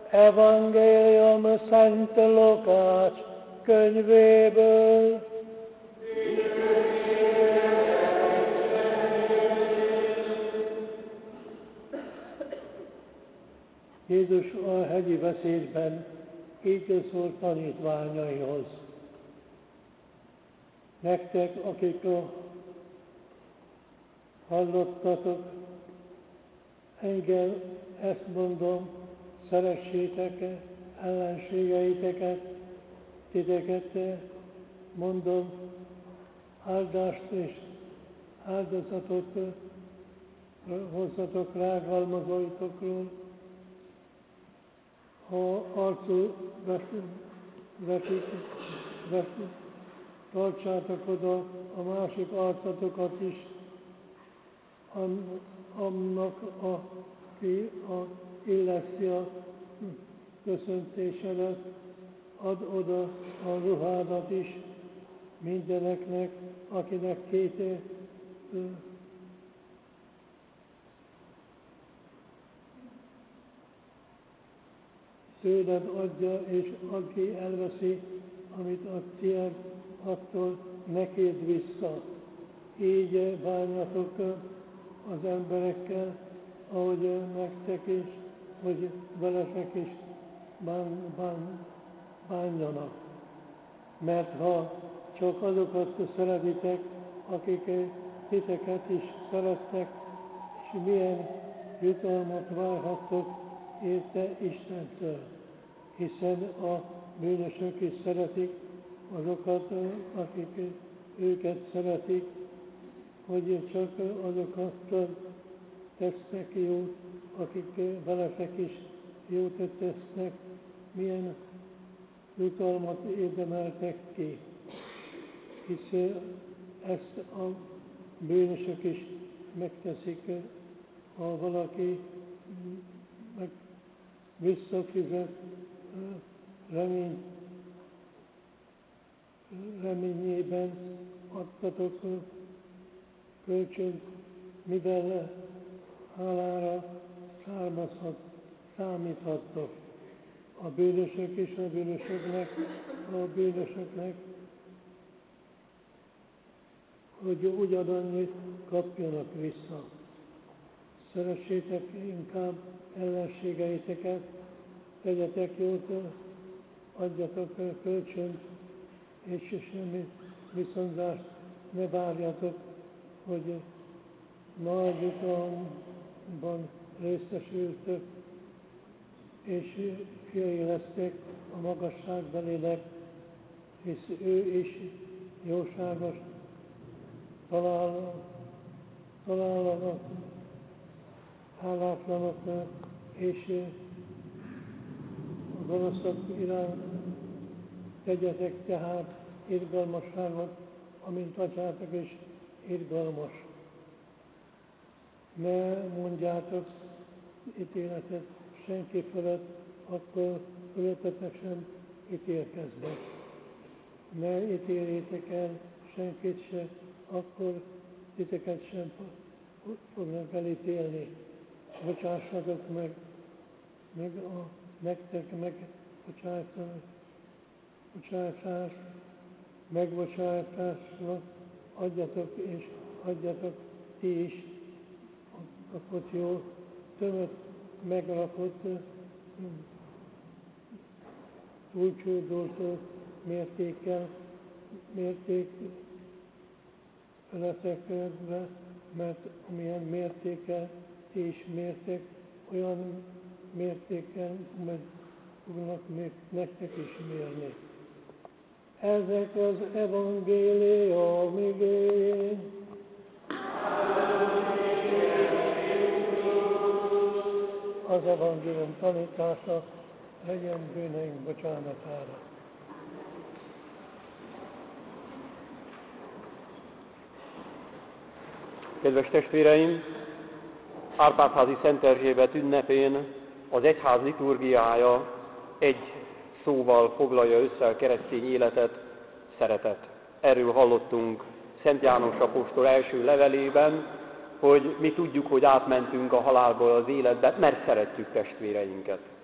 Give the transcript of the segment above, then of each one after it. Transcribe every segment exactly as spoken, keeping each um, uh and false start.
Evangélium Szent Lukács könyvéből. Jézus a hegyi beszédben így szólt tanítványaihoz. Nektek, akik hallottatok, engem ezt mondom, szeressétek ellenségeiteket, titeket mondom, áldást és áldozatot hozzatok rágalmazóitokról, ha arcul vetik, vetik, tartsátok oda a másik arcatokat is, annak, aki a illeszi a köszöntésedet, add oda a ruhádat is mindeneknek, akinek két tőled adja, és aki elveszi, amit a tiéd, attól neked vissza. Így bánjatok az emberekkel, ahogy nektek is, hogy veletek is bán, bán, bánjanak. Mert ha csak azokat szeretitek, akik titeket is szerettek, és milyen jutalmat várhattok érte Istentől, hiszen a bűnösök is szeretik azokat, akik őket szeretik, hogy csak azokat tesznek jót, akik veletek is jót tesznek, milyen jutalmat érdemeltek ki. Hisz ezt a bűnösök is megteszik, ha valaki meg visszafizet remény, reményében adtatok kölcsönt, mivel hálára származhat, számíthattok. A bűnösök is a bűnösöknek, a bűnösöknek, hogy ugyanannyit kapjanak vissza. Szeressétek inkább ellenségeiteket, tegyetek jót, adjatok kölcsönt, és semmi viszonzást ne várjatok, hogy nagy jutalomban részesültök, és fiai lesztek a magasságbelének, hisz ő is jóságos talál, találnak hálátlanok, és a gonoszok iránt tegyetek tehát irgalmasságot, amint atyátok is irgalmas. Ne mondjátok ítéletet senki felett, akkor fölöttetek sem ítélkeznek. Ne ítéljétek el senkit se, akkor titeket sem fognak elítélni. Bocsássatok meg, meg a nektek megbocsátás, bocsátás, megbocsátásra adjatok és adjatok ti is a kapott jó, tömött, megrakott, túlcsúdolt mértékkel, mérték feletekbe, mert amilyen mértékkel ti is mértek, olyan mértékkel majd fognak még nektek is mérni. Ezek az evangélium igény. Az evangélium tanítása legyen bűneink bocsánatára. Kedves testvéreim, Árpád-házi Szent Erzsébet ünnepén az egyház liturgiája egy szóval foglalja össze a keresztény életet, szeretet. Erről hallottunk Szent János apostol első levelében, hogy mi tudjuk, hogy átmentünk a halálból az életbe, mert szeretjük testvéreinket.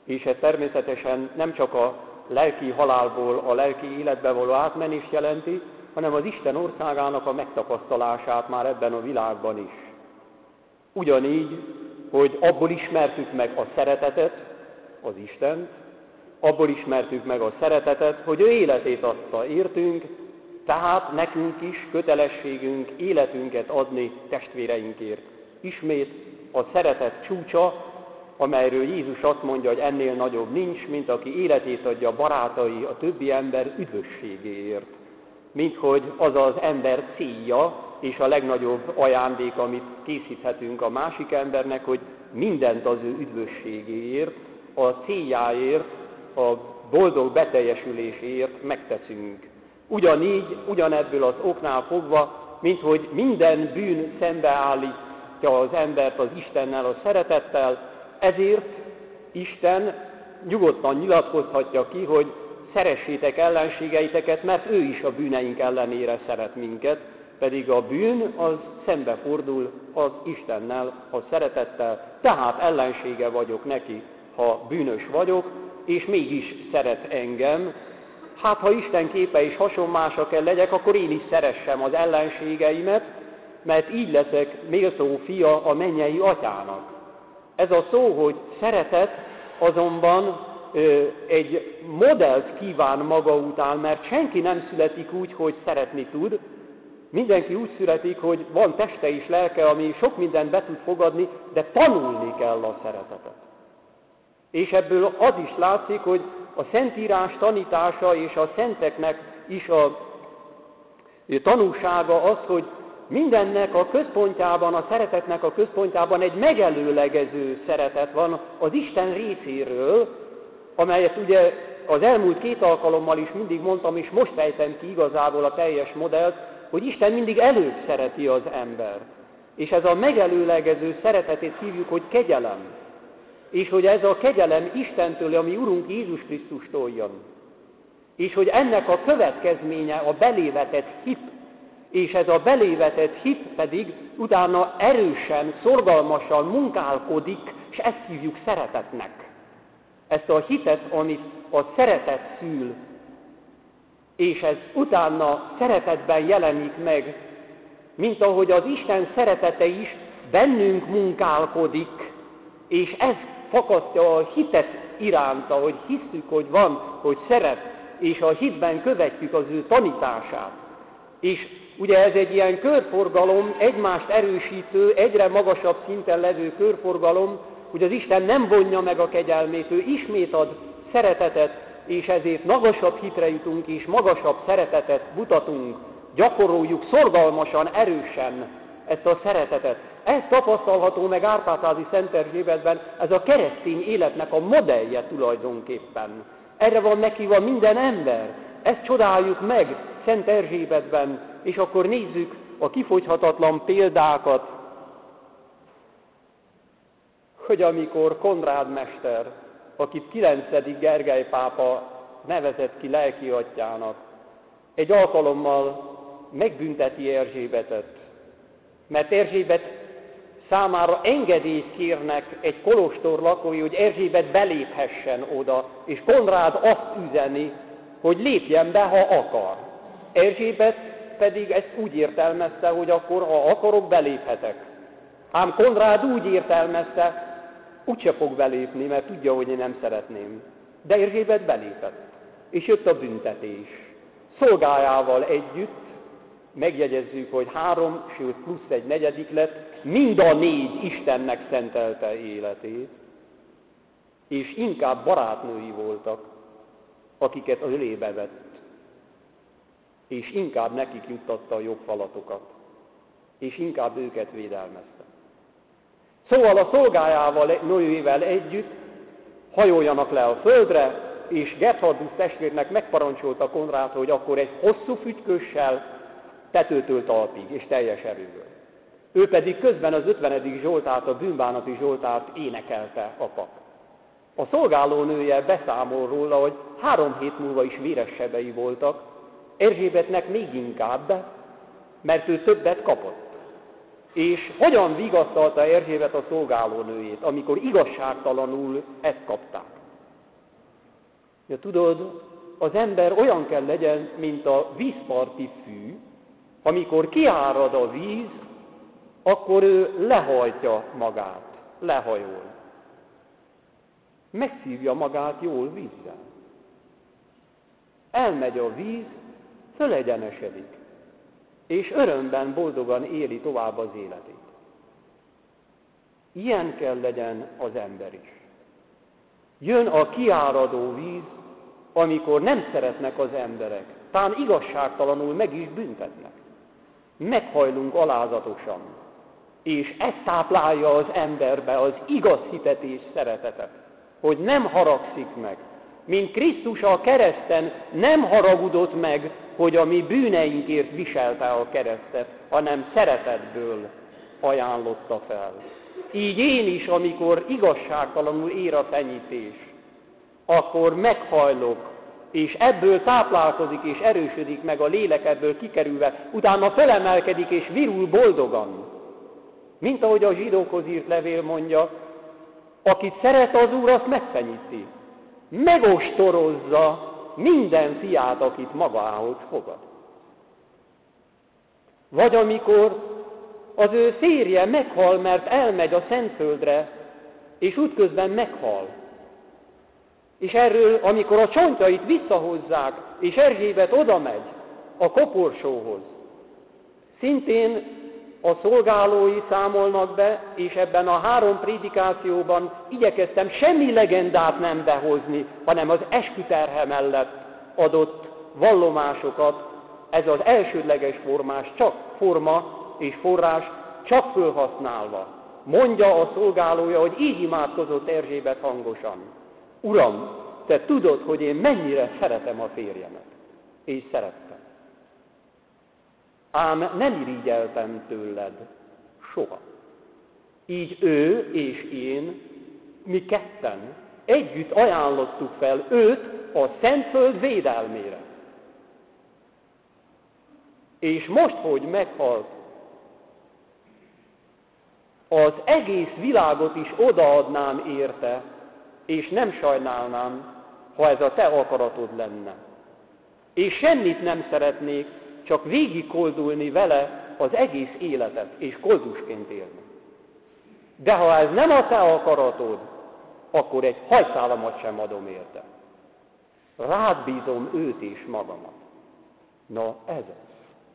És ez természetesen nem csak a lelki halálból a lelki életbe való átmenést jelenti, hanem az Isten országának a megtapasztalását már ebben a világban is. Ugyanígy, hogy abból ismertük meg a szeretetet, az Istent, abból ismertük meg a szeretetet, hogy ő életét adta értünk, tehát nekünk is kötelességünk életünket adni testvéreinkért. Ismét a szeretet csúcsa, amelyről Jézus azt mondja, hogy ennél nagyobb nincs, mint aki életét adja a barátai, a többi ember üdvösségéért. Mint hogy az az ember célja, és a legnagyobb ajándék, amit készíthetünk a másik embernek, hogy mindent az ő üdvösségéért, a céljáért, a boldog beteljesüléséért megteszünk. Ugyanígy, ugyanebből az oknál fogva, mint hogy minden bűn szembeállítja az embert az Istennel, a szeretettel, ezért Isten nyugodtan nyilatkozhatja ki, hogy szeressétek ellenségeiteket, mert ő is a bűneink ellenére szeret minket, pedig a bűn az szembefordul az Istennel, a szeretettel, tehát ellensége vagyok neki, ha bűnös vagyok, és mégis szeret engem. Hát, ha Isten képe és hasonmása kell legyek, akkor én is szeressem az ellenségeimet, mert így leszek méltó fia a mennyei atyának. Ez a szó, hogy szeretet, azonban ö, egy modellt kíván maga után, mert senki nem születik úgy, hogy szeretni tud. Mindenki úgy születik, hogy van teste és lelke, ami sok mindent be tud fogadni, de tanulni kell a szeretetet. És ebből az is látszik, hogy a Szentírás tanítása és a szenteknek is a tanúsága az, hogy mindennek a központjában, a szeretetnek a központjában egy megelőlegező szeretet van az Isten részéről, amelyet ugye az elmúlt két alkalommal is mindig mondtam, és most fejtem ki igazából a teljes modellt, hogy Isten mindig előbb szereti az ember. És ez a megelőlegező szeretetét hívjuk, hogy kegyelem. És hogy ez a kegyelem Istentől, ami Urunk Jézus Krisztustól jön. És hogy ennek a következménye a belévetett hit, és ez a belévetett hit pedig utána erősen, szorgalmasan munkálkodik, és ezt hívjuk szeretetnek. Ezt a hitet, amit a szeretet szül, és ez utána szeretetben jelenik meg, mint ahogy az Isten szeretete is bennünk munkálkodik, és ez fakasztja a hitet iránta, hogy hisszük, hogy van, hogy szeret, és a hitben követjük az ő tanítását. És ugye ez egy ilyen körforgalom, egymást erősítő, egyre magasabb szinten levő körforgalom, hogy az Isten nem vonja meg a kegyelmét, ő ismét ad szeretetet, és ezért magasabb hitre jutunk, és magasabb szeretetet mutatunk, gyakoroljuk szorgalmasan, erősen ezt a szeretetet. Ez tapasztalható meg Árpád-házi Szent Erzsébetben, ez a keresztény életnek a modellje tulajdonképpen. Erre van meghívva minden ember, ezt csodáljuk meg Szent Erzsébetben, és akkor nézzük a kifogyhatatlan példákat, hogy amikor Konrád mester, akit kilencedik Gergely pápa nevezett ki lelki atyának, egy alkalommal megbünteti Erzsébetet, mert Erzsébet számára engedélyt kérnek egy kolostor lakói, hogy Erzsébet beléphessen oda, és Konrád azt üzeni, hogy lépjen be, ha akar. Erzsébet pedig ezt úgy értelmezte, hogy akkor, ha akarok, beléphetek. Ám Konrád úgy értelmezte, úgyse fog belépni, mert tudja, hogy én nem szeretném. De Erzsébet belépett, és jött a büntetés. Szolgájával együtt, megjegyezzük, hogy három, sőt plusz egy negyedik lett, mind a négy Istennek szentelte életét, és inkább barátnői voltak, akiket az ölébe vett, és inkább nekik juttatta a jogfalatokat, és inkább őket védelmezte. Szóval a szolgájával, Noével együtt hajoljanak le a földre, és Gerhardus testvérnek megparancsolta Konrád, hogy akkor egy hosszú fütykössel tetőtől talpig, és teljes erőből. Ő pedig közben az ötvenedik Zsoltárt, a bűnbánati Zsoltárt énekelte a pap. A szolgálónője beszámol róla, hogy három hét múlva is véres sebei voltak, Erzsébetnek még inkább, mert ő többet kapott. És hogyan vigasztalta Erzsébet a szolgálónőjét, amikor igazságtalanul ezt kapták? Ja, tudod, az ember olyan kell legyen, mint a vízparti fű, amikor kiárad a víz, akkor ő lehajtja magát, lehajol. Megszívja magát jól vízzel. Elmegy a víz, fölegyenesedik, és örömben, boldogan éli tovább az életét. Ilyen kell legyen az ember is. Jön a kiáradó víz, amikor nem szeretnek az emberek, talán igazságtalanul meg is büntetnek. Meghajlunk alázatosan, és ez táplálja az emberbe az igaz hitet és szeretetet, hogy nem haragszik meg, mint Krisztus a kereszten nem haragudott meg, hogy a mi bűneinkért viselte a keresztet, hanem szeretetből ajánlotta fel. Így én is, amikor igazságtalanul ér a fenyítés, akkor meghajlok, és ebből táplálkozik és erősödik meg a lélek, ebből kikerülve, utána felemelkedik és virul boldogan. Mint ahogy a zsidókhoz írt levél mondja, akit szeret az Úr, azt megfenyíti. Megostorozza minden fiát, akit magához fogad. Vagy amikor az ő férje meghal, mert elmegy a Szentföldre, és útközben meghal. És erről, amikor a csontjait visszahozzák, és Erzsébet odamegy a koporsóhoz, szintén a szolgálói számolnak be, és ebben a három prédikációban igyekeztem semmi legendát nem behozni, hanem az esküterhe mellett adott vallomásokat, ez az elsődleges formás, csak forma és forrás, csak fölhasználva. Mondja a szolgálója, hogy így imádkozott Erzsébet hangosan. Uram, te tudod, hogy én mennyire szeretem a férjemet. És szerettem. Ám nem irigyeltem tőled soha. Így ő és én, mi ketten együtt ajánlottuk fel őt a Szentföld védelmére. És most, hogy meghalt, az egész világot is odaadnám érte, és nem sajnálnám, ha ez a te akaratod lenne. És semmit nem szeretnék, csak végig koldulni vele az egész életet, és koldusként élni. De ha ez nem a te akaratod, akkor egy hajszálamat sem adom érte. Rád bízom őt és magamat. Na, ez az.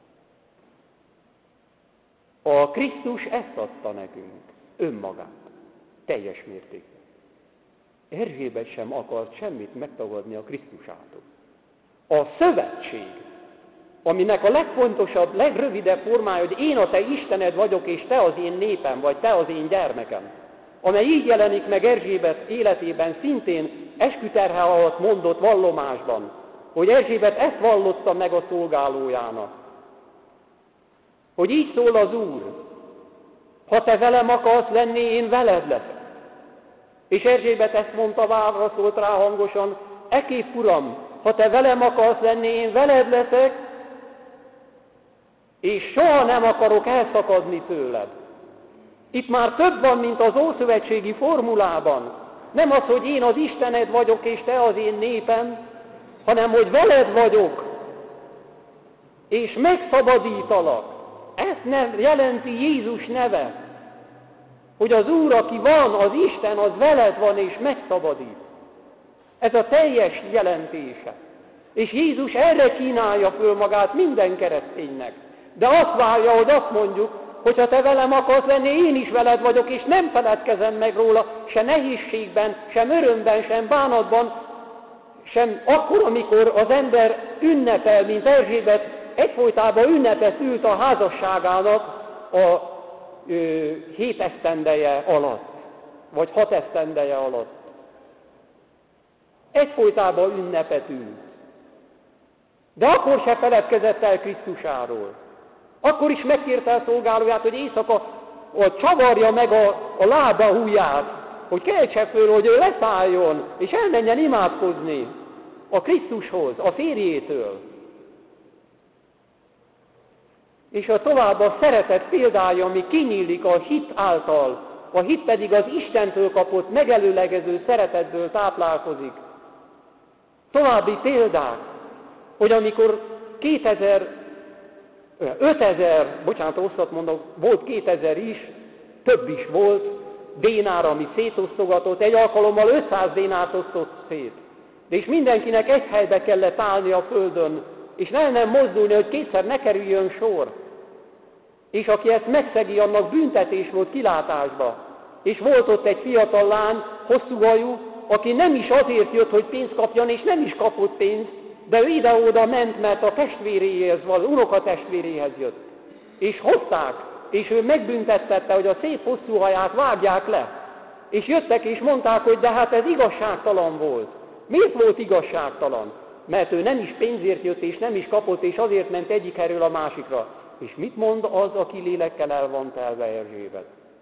A Krisztus ezt adta nekünk, önmagát, teljes mértékben. Erzsébet sem akart semmit megtagadni a Krisztusától. A szövetség, aminek a legfontosabb, legrövidebb formája, hogy én a te Istened vagyok, és te az én népem, vagy te az én gyermekem, amely így jelenik meg Erzsébet életében, szintén esküterhe alatt mondott vallomásban, hogy Erzsébet ezt vallotta meg a szolgálójának. Hogy így szól az Úr, ha te velem akarsz lenni, én veled leszek. És Erzsébet ezt mondta, válaszolt rá hangosan, ekképp Uram, ha te velem akarsz lenni, én veled leszek, és soha nem akarok elszakadni tőled. Itt már több van, mint az ószövetségi formulában. Nem az, hogy én az Istened vagyok, és te az én népem, hanem, hogy veled vagyok, és megszabadítalak. Ezt nem jelenti Jézus neve, hogy az Úr, aki van, az Isten, az veled van, és megszabadít. Ez a teljes jelentése. És Jézus erre kínálja föl magát minden kereszténynek. De azt várja, hogy azt mondjuk, hogy ha te velem akarsz lenni, én is veled vagyok, és nem feledkezem meg róla, se nehézségben, sem örömben, sem bánatban, sem akkor, amikor az ember ünnepel, mint Erzsébet, egyfolytában ünnepet ült a házasságának a ö, hét esztendeje alatt, vagy hat esztendeje alatt. Egyfolytában ünnepet ült. De akkor se feledkezett el Krisztusáról. Akkor is megkérte a szolgálóját, hogy éjszaka hogy csavarja meg a, a lába ujját, hogy keltse föl, hogy ő leszálljon, és elmenjen imádkozni a Krisztushoz, a férjétől. És a tovább a szeretet példája, ami kinyílik a hit által, a hit pedig az Istentől kapott megelőlegező szeretetből táplálkozik. További példák, hogy amikor kétezer, ötezer, bocsánat, rosszat mondok, volt kétezer is, több is volt, dénár, ami szétosztogatott, egy alkalommal ötszáz dénárt osztott szét. De és mindenkinek egy helybe kellett állni a földön, és ne nem mozdulni, hogy kétszer ne kerüljön sor. És aki ezt megszegi, annak büntetés volt kilátásba. És volt ott egy fiatal lány, hosszú hajú, aki nem is azért jött, hogy pénzt kapjon, és nem is kapott pénzt, de ő ide-oda ment, mert a testvéréhez, vagy unokatestvéréhez jött. És hozták, és ő megbüntettette, hogy a szép hosszú haját vágják le. És jöttek és mondták, hogy de hát ez igazságtalan volt. Miért volt igazságtalan? Mert ő nem is pénzért jött, és nem is kapott, és azért ment egyik helyről a másikra. És mit mond az, aki lélekkel el van telve Erzsébet?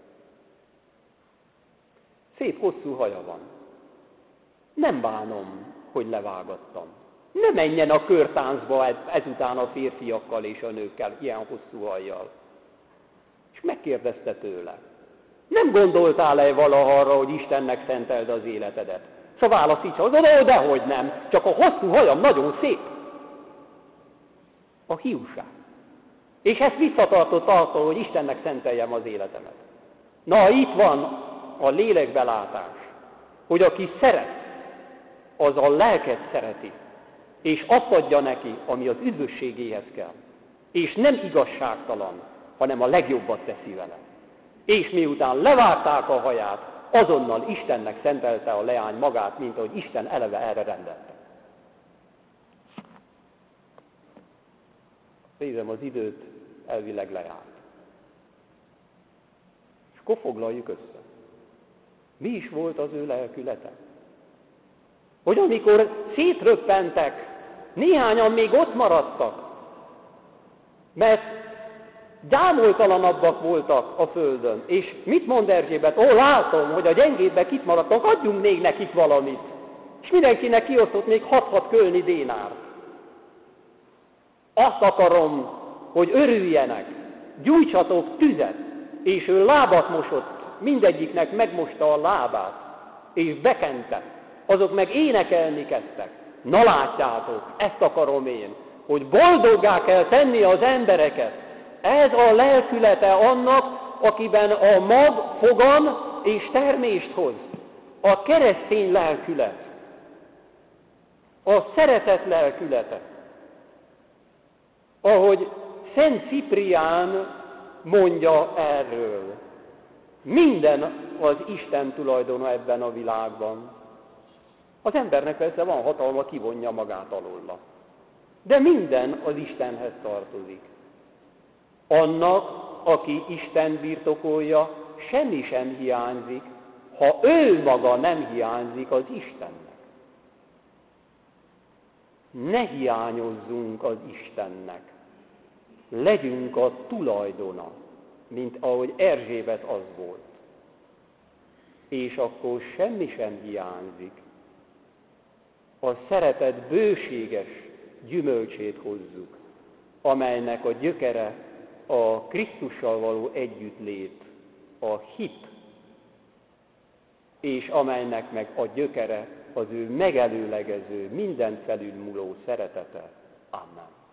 Szép hosszú haja van. Nem bánom, hogy levágattam. Ne menjen a körtáncba ezután a férfiakkal és a nőkkel, ilyen hosszú hajjal. És megkérdezte tőle. Nem gondoltál-e valaha arra, hogy Istennek szenteld az életedet? És a válasz így az, de dehogy nem, csak a hosszú hajam nagyon szép. A hiúság. És ezt visszatartott attól, hogy Istennek szenteljem az életemet. Na, itt van a lélekbelátás, hogy aki szeret, az a lelket szereti, és azt adja neki, ami az üdvösségéhez kell. És nem igazságtalan, hanem a legjobbat teszi vele. És miután levágták a haját, azonnal Istennek szentelte a leány magát, mint ahogy Isten eleve erre rendelte. Nézem, az időt elvileg lejárt. És akkor foglaljuk össze. Mi is volt az ő lelkülete? Hogy amikor szétröppentek, néhányan még ott maradtak, mert gyámoltalanabbak voltak a földön. És mit mond Erzsébet? Ó, látom, hogy a gyengébbek itt maradtak, adjunk még nekik valamit. És mindenkinek kiosztott még hat-hat kölni dénárt. Azt akarom, hogy örüljenek, gyújtsatok tüzet, és ő lábat mosott, mindegyiknek megmosta a lábát, és bekente, azok meg énekelni kezdtek. Na látjátok, ezt akarom én, hogy boldoggá kell tenni az embereket. Ez a lelkülete annak, akiben a mag fogan és termést hoz. A keresztény lelkület, a szeretet lelkülete. Ahogy Szent Ciprián mondja erről, minden az Isten tulajdona ebben a világban. Az embernek persze van hatalma, kivonja magát alóla. De minden az Istenhez tartozik. Annak, aki Isten birtokolja, semmi sem hiányzik, ha ő maga nem hiányzik az Istennek. Ne hiányozzunk az Istennek. Legyünk a tulajdona, mint ahogy Erzsébet az volt. És akkor semmi sem hiányzik. A szeretet bőséges gyümölcsét hozzuk, amelynek a gyökere a Krisztussal való együttlét, a hit, és amelynek meg a gyökere az ő megelőlegező, mindent felülmúló szeretete. Amen.